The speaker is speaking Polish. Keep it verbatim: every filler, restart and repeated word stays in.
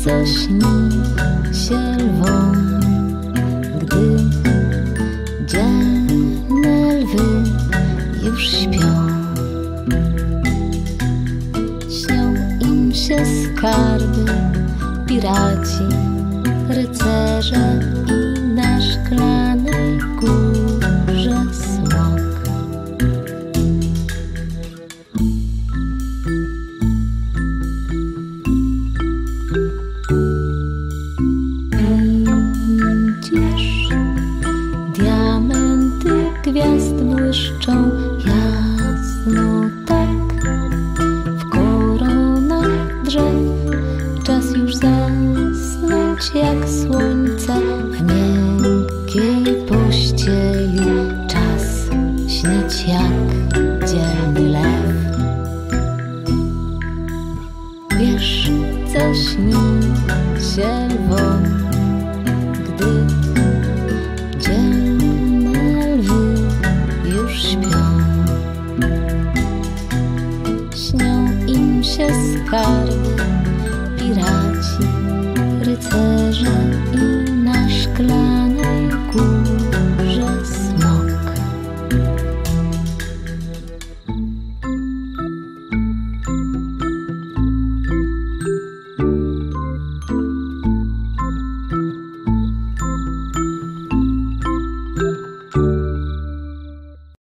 co śni się lwom, gdy dzielne lwy już śpią. Śnią im się skarby, piraci, rycerze i na szklanej górze smok. Widzisz, diamenty gwiazd błyszczą jasno tak w koronach drzew. Czas już zasnąć jak słońce w miękkiej pościeli. Czas śnić jak dzielny lew. Wiesz, co śni się lwom, gdy dzielne lwy już śpią. Śnią im się skarby,